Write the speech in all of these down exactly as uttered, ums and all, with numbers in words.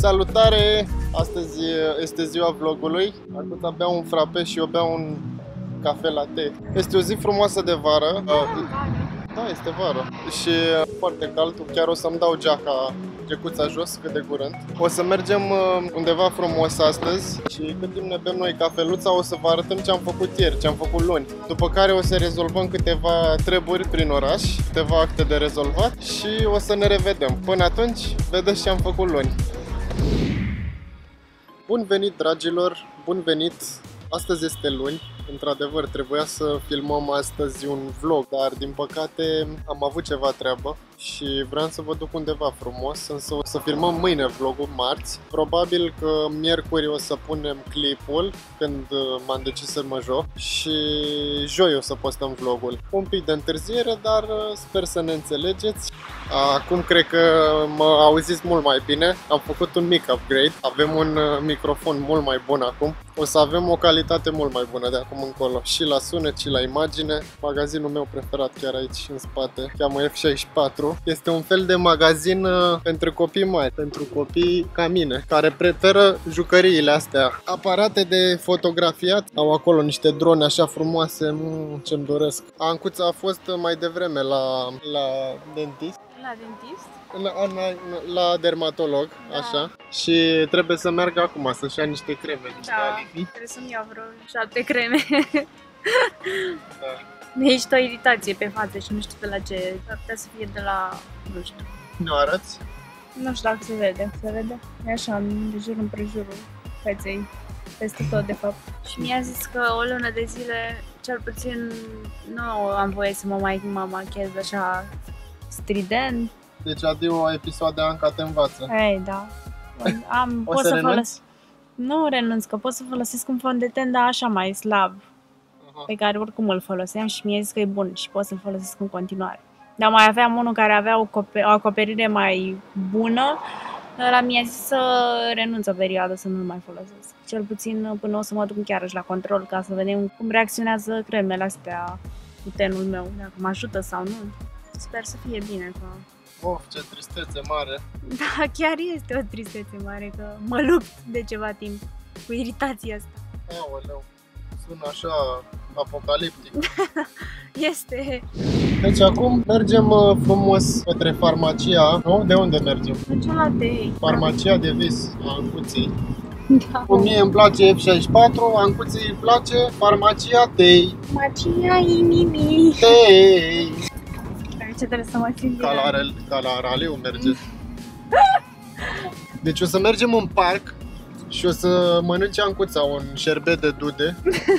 Salutare! Astăzi este ziua vlogului. Acum beau un frappe și eu beau un cafe latte. Este o zi frumoasă de vară. Da, este vară. Și foarte cald. Chiar o să-mi dau geaca, gecuța jos, cât de curând. O să mergem undeva frumos astăzi și cât timp ne bem noi cafeluța, o să vă arătăm ce am făcut ieri, ce am făcut luni. După care o să rezolvăm câteva treburi prin oraș, câteva acte de rezolvat și o să ne revedem. Până atunci, vedeți ce am făcut luni. Bun venit, dragilor! Bun venit! Astăzi este luni. Într-adevăr, trebuia să filmăm astăzi un vlog, dar din păcate am avut ceva treabă și vreau să vă duc undeva frumos, însă o să filmăm mâine vlogul, marți. Probabil că miercuri o să punem clipul, când m-am decis să mă joc, și joi o să postăm vlogul. Un pic de întârziere, dar sper să ne înțelegeți. Acum cred că mă auziți mult mai bine, am făcut un mic upgrade, avem un microfon mult mai bun acum. O să avem o calitate mult mai bună de acum încolo, și la sunet și la imagine. Magazinul meu preferat chiar aici în spate, cheamă F șaizeci și patru. Este un fel de magazin pentru copii mari, pentru copii ca mine, care preferă jucăriile astea. Aparate de fotografiat, au acolo niște drone așa frumoase, ce-mi doresc. Ancuța a fost mai devreme la, la dentist. La dentist? La, la, la dermatolog, da. Așa. Și trebuie să meargă acum să-și ia niște creme, niște da, alibi. trebuie să-mi iau vreo șapte creme. Da. Mi-e o iritație pe față și nu știu de la ce. Ar putea să fie de la, nu știu. Nu arăți? Nu știu dacă se vede. Se vede? E așa, de jur împrejurul feței. Peste tot, de fapt. Și mi-a zis că o lună de zile, cel puțin, nu am voie să mă mai mă machez așa strident. Deci adio episoade Anca te învață. Ei, da. Am, o pot să, să renunți? folos... Nu renunț, că pot să folosesc un fond de ten, dar așa mai slab. Uh-huh. Pe care oricum îl foloseam și mi-a zis că e bun și pot să-l folosesc în continuare. Dar mai aveam unul care avea o, o acoperire mai bună, dar mi-a zis să renunț o perioadă, să nu-l mai folosesc. Cel puțin până o să mă duc chiar și la control, ca să vedem cum reacționează cremele astea cu tenul meu, dacă mă ajută sau nu. Sper să fie bine. Că... Of, ce tristețe mare! Da, chiar este o tristețe mare, că mă lupt de ceva timp cu iritația asta. Aoleu, sună așa apocaliptic. Este. Deci acum mergem uh, frumos către farmacia, nu? De unde mergem? Mergem la Tei. Farmacia de vis a Ancuței. Da. Cum mie îmi place F șaizeci și patru, Ancuței îi place farmacia Tei. Farmacia Inimi. Tei! Ce trebuie să mă țin Ca la, ca la raliu merge. Deci o să mergem în parc și o să mănânce Ancuța un șerbet de dude.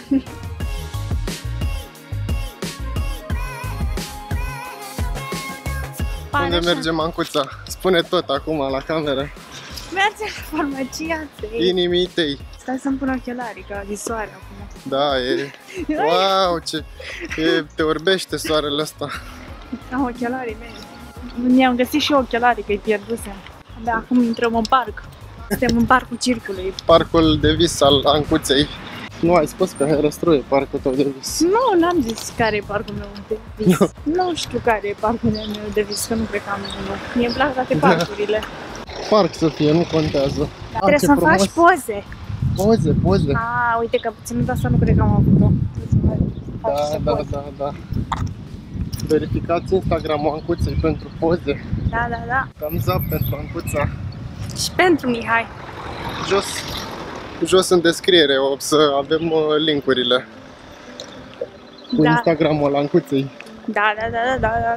Pare Unde așa. mergem, Ancuța? Spune tot acum la cameră. Mergem la farmacia Tei. Inimii tăi. Stai să-mi pun ochelarii, că e soare acum. Da, e... Wow, ce... E, te orbește soarele ăsta. Am ochelarii mei. Mi-am găsit și ochelarii, că-i pierduse. Abia acum intrăm în parc. Suntem în parcul circului. Parcul de vis al Ancuței. Nu ai spus că Herăstrău parcul tău de vis. Nu, n-am zis care e parcul meu de vis. Nu, nu știu care e parcul meu de vis, că nu cred că am unul. Mie îmi plac toate parcurile. Parc să fie, nu contează. Dar trebuie să-mi faci poze. Poze, poze. A, uite că ținut asta nu cred că am avut-o. Da, da, da, da. Verificați Instagram-ul Ancuței pentru poze. Da, da, da. Thumbs up pentru Ancuța. Și pentru Mihai. Jos, jos în descriere o să avem uh, linkurile cu Da. Instagram-ul al Ancuței. Da, da, da, da, da.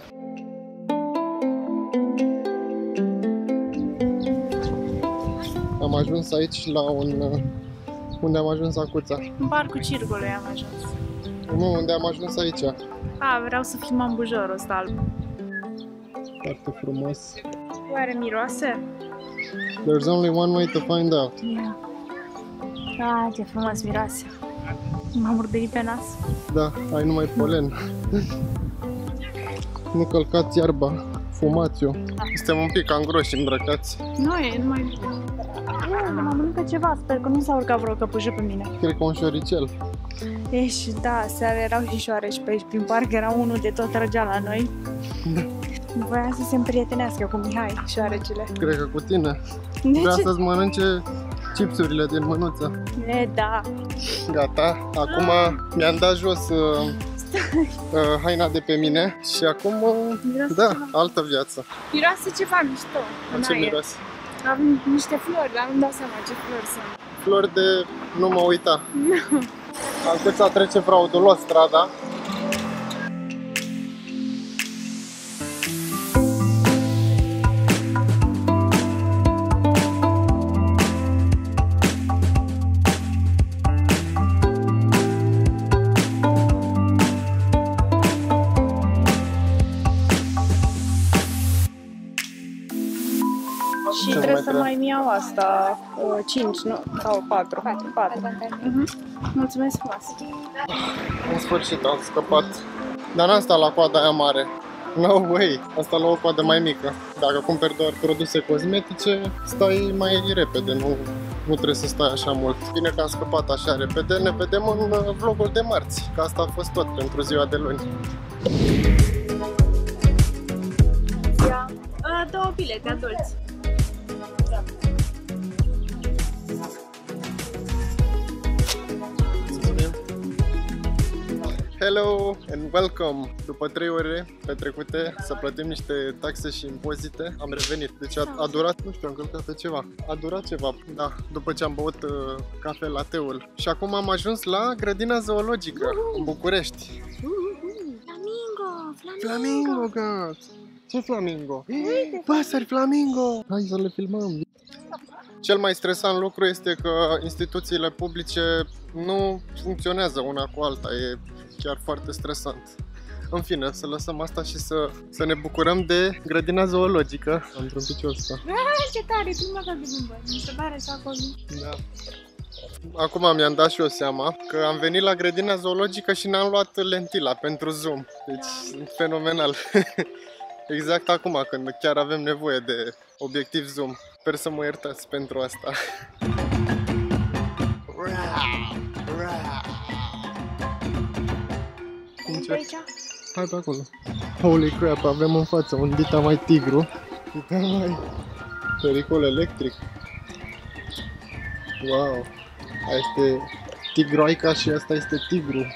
Am ajuns aici la un... Uh, unde am ajuns, Ancuța? În parcul circului am ajuns. Nu, unde am ajuns aici. A, vreau să filmăm bujorul ăsta alb. Foarte frumos. Oare miroase? There's only one way to find out. Yeah. Ah, ce frumos miroase. M-am murdărit pe nas. Da, ai numai polen. Nu călcați iarba, fumați-o. Suntem un pic angroși îmbrăcați. Nu, e numai bine. Nu, mă mănâncă ceva, sper că nu s-a urcat vreo căpușă pe mine. Cred că un șoricel. Ești, da, seara erau și șoareci pe aici prin parc, era unul de tot trăgea la noi. Voiam să se împrietenească cu Mihai, șoarecele. Cred că cu tine. De Vrea ce? să-ți mănânce chipsurile din mânuță. E, da. Gata. Acum mi-am dat jos uh, uh, haina de pe mine și acum, uh, Miroase da, ceva. altă viață. Miroase ceva mișto. în Ce aer. miroase? Am niște flori, dar nu-mi dau seama ce flori sunt. Flori de nu mă uita. Alteța trece fraudulos strada. Și Ce trebuie mai să trebuie? mai iau asta, cinci, nu? Sau patru. patru. Mulțumesc frumos. În sfârșit am scăpat. Dar n-am stat la coada aia mare. No way! Am stat la o coadă mai mică. Dacă cumperi doar produse cosmetice, stai mai repede, nu, nu trebuie să stai așa mult. Bine că am scăpat așa repede, ne vedem în uh, vlogul de marți, că asta a fost tot pentru ziua de luni. Ia uh, două bilete adulți. Hello and welcome! După trei ore petrecute să plătim niște taxe și impozite, am revenit. Deci a, a durat, nu știu, am călcat pe ceva. A durat ceva, da, după ce am băut uh, cafe lateul. Și acum am ajuns la grădina zoologică, în București. Flamingo! Flamingo, gat! Ce flamingo? Păsări flamingo! Hai să le filmăm! Cel mai stresant lucru este că instituțiile publice nu funcționează una cu alta, e chiar foarte stresant. În fine, să lăsăm asta și să, să ne bucurăm de grădina zoologică. Am într-un picior ăsta. Ah, ce tare, prima dată de limbă. Mi se pare așa acolo. Da. Acum mi-am dat și eu seama că am venit la grădina zoologică și n-am luat lentila pentru zoom. Deci, fenomenal. Exact acum, când chiar avem nevoie de obiectiv zoom. Sper să mă iertați pentru asta. Cum ce? Aici? Hai pe acolo. Holy crap, avem în față un dita mai tigru. Dita mai pericol electric. Wow. Aia este tigroaica și asta este tigru.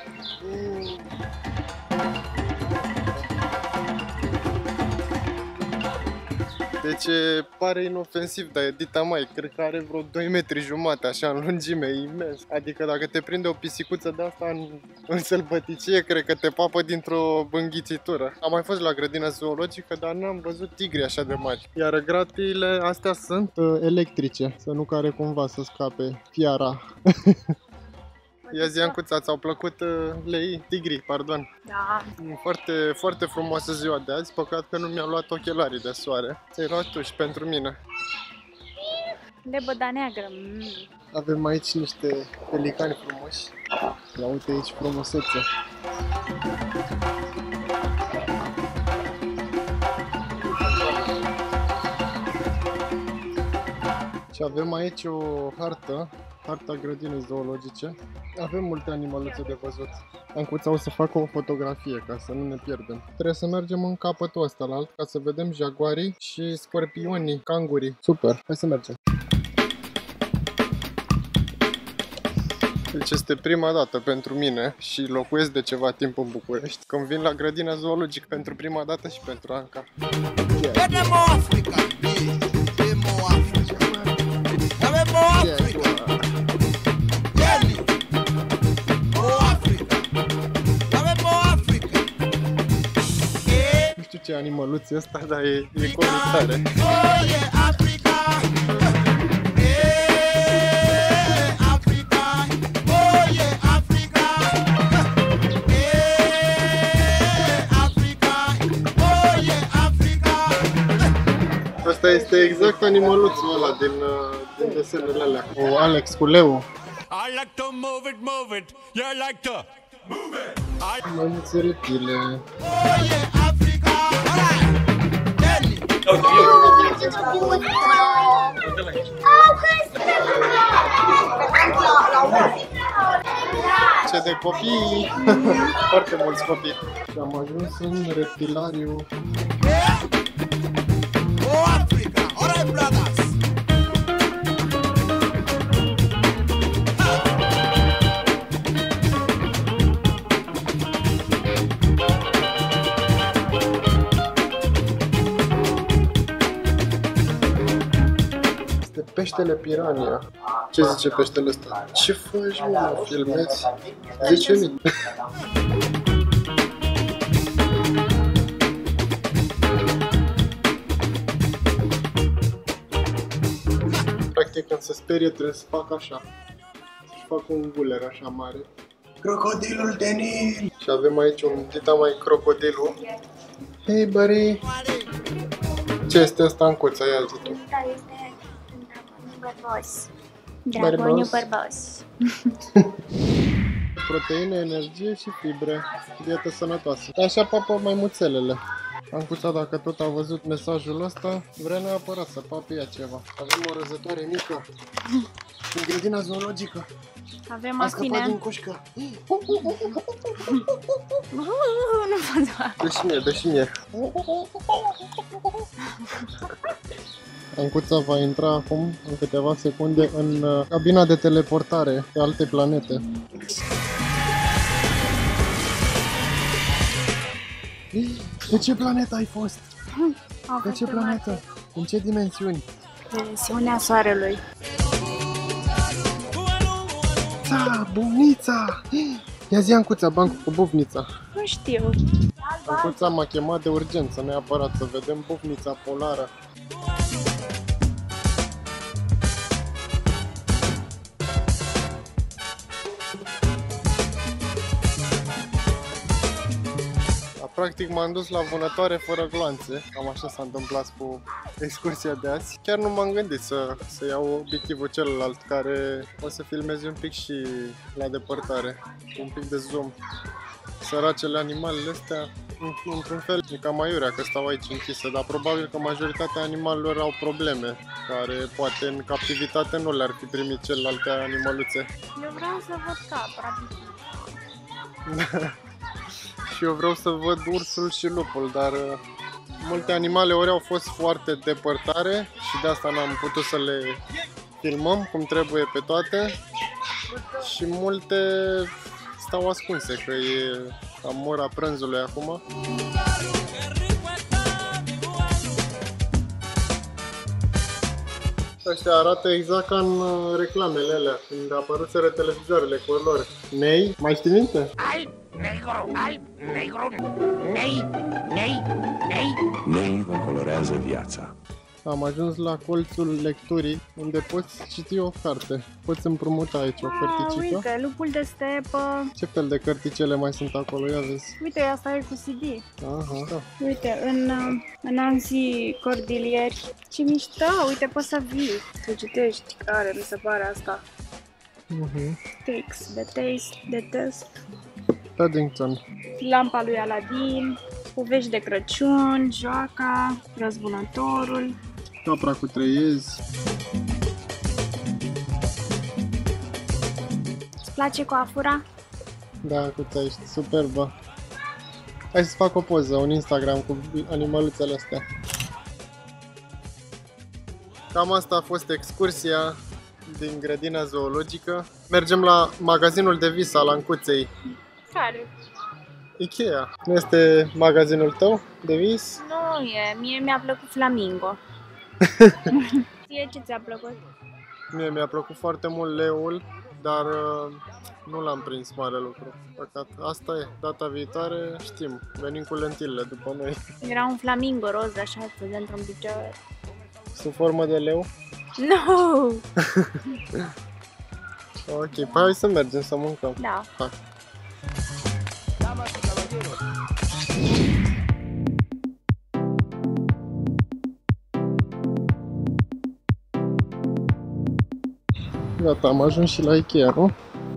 Deci pare inofensiv, dar e dita mai, cred că are vreo doi metri jumate, așa, în lungime, imens. Adică dacă te prinde o pisicuță de asta în, în sălbăticie, cred că te papă dintr-o înghițitură. Am mai fost la grădina zoologică, dar n-am văzut tigri așa de mari. Iar gratiile astea sunt uh, electrice, să nu care cumva să scape fiara. Ia zi, Ancuța, ți-au plăcut uh, lei? Tigrii, pardon. Da. Foarte, foarte frumoasă ziua de azi, păcat că nu mi-am luat ochelarii de soare. Ți-ai luat tu și pentru mine. Lebăda neagră. Mm. Avem aici niște pelicani frumoși. Ia uite aici frumusețe. Și avem aici o hartă, harta grădinii zoologice. Avem multe animaluțe de văzut. Ancuța o să facă o fotografie ca să nu ne pierdem. Trebuie să mergem în capătul ăsta la alt ca să vedem jaguarii și scorpionii, cangurii. Super, hai să mergem. Deci este prima dată pentru mine și locuiesc de ceva timp în București, când vin la grădina zoologică pentru prima dată și pentru Anca. Nu știu ce animăluț e ăsta, dar e, e comitare. Asta este exact animăluțul ăla din, din desenurile alea. O Alex cu leu. I like to move it, move it. You like to move it. I Mai multe reptile. oh yeah, Africa. Ce de copii! Foarte mulți copii. Și am ajuns în reptilariu. Oh, Africa! All right, brothers! Este peștele Pirania. Ce zice peștele ăsta? Ce faci, mă, mă filmezi? zece mii. Practic, când se sperie, trebuie să fac așa. Să fac un guler așa mare. Crocodilul de Nil! Și avem aici un dita mai crocodilul. Hei, buddy! Ce este ăsta în cuța? Ia zi tu. Da, este bărbos. Dragoniu bărbos. Proteine, energie și fibre. Dietă sănătoasă. Așa papă maimuțelele. Ancuța, dacă tot a văzut mesajul ăsta, vrea neapărat să pape ea ceva. Avem o răzătoare mică în grădina zoologică. Avem A o scăpat spine. din cușcă. Nu pot să Dă și mie, dă și mie. Ancuța va intra acum, în câteva secunde, în uh, cabina de teleportare pe alte planete. Pe ce planetă ai fost? Pe ce planetă? În ce dimensiuni? Dimensiunea soarelui. Ța, buvnița! Ia zi, Ancuța, bancul cu buvnița. Nu știu. Ancuța m-a chemat de urgență, neapărat să vedem buvnița polară. Practic m-am dus la vânătoare fără gloanțe, cam așa s-a întâmplat cu excursia de azi. Chiar nu m-am gândit să, să iau obiectivul celălalt, care o să filmeze un pic și la depărtare, un pic de zoom. Săracele animalele astea, într-un fel, e cam aiurea că stau aici închise, dar probabil că majoritatea animalelor au probleme, care poate în captivitate nu le-ar fi primit celelalte animăluțe. Eu vreau să văd capra. Și eu vreau să văd ursul și lupul, dar uh, multe animale ori au fost foarte depărtare și de asta n-am putut să le filmăm cum trebuie pe toate, și multe stau ascunse, că e cam ora prânzului acum. Ăștia arată exact ca în uh, reclamele alea, când apăruseră televizoarele cu lor. Nei, mai știi minte? Alb, negru, alb, negru, nei, nei, nei. Nei vă colorează viața. Am ajuns la colțul lecturii, unde poți citi o carte. Poți împrumuta aici o cărticică. Uite, lupul de stepă. Ce fel de cărticele mai sunt acolo? Ia vezi. Uite, asta e cu C D. Aha, da. Uite, în, în Anzi Cordilieri. Ce mișto, uite, poți să vii, să citești. Care mi se pare asta? Uh-huh. Text, de taste, de test. Paddington. Lampa lui Aladin, povești de Crăciun, joaca, răzbunătorul. Capra cu trei iezi. Îți place coafura? Da, Cuța, ești superbă. Hai să fac o poză, un Instagram cu animaluțele astea. Cam asta a fost excursia din grădina zoologică. Mergem la magazinul de vis al Ancuței. Care? Ikea. Nu este magazinul tău de vis? Nu e, mie mi-a plăcut Flamingo. Ție ce ți-a plăcut? Mie mi-a plăcut foarte mult leul, dar uh, nu l-am prins mare lucru. Păcat. Asta e, data viitoare știm, venim cu lentilele după noi. Era un flamingo roz așa, stătea într-un picior. Sub formă de leu? No! Ok, păi hai să mergem să mâncăm. Da. Hai. Gata, am ajuns și la Ikea, nu?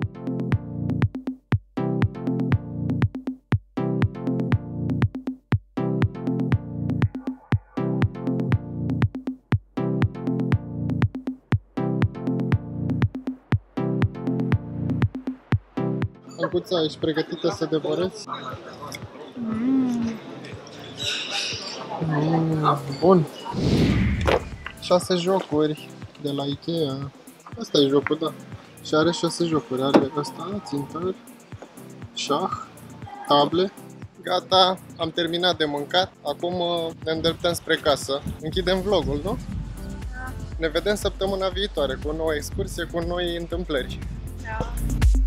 Ancuța, ești pregătită să devorezi? Mm. Mm, bun. șase jocuri de la Ikea. Asta e jocul, da. Și are șase jocuri. Are ăsta, țintări, șah, table. Gata, am terminat de mâncat. Acum ne îndreptăm spre casă. Închidem vlogul, nu? Da. Ne vedem săptămâna viitoare cu o nouă excursie, cu noi întâmplări. Da.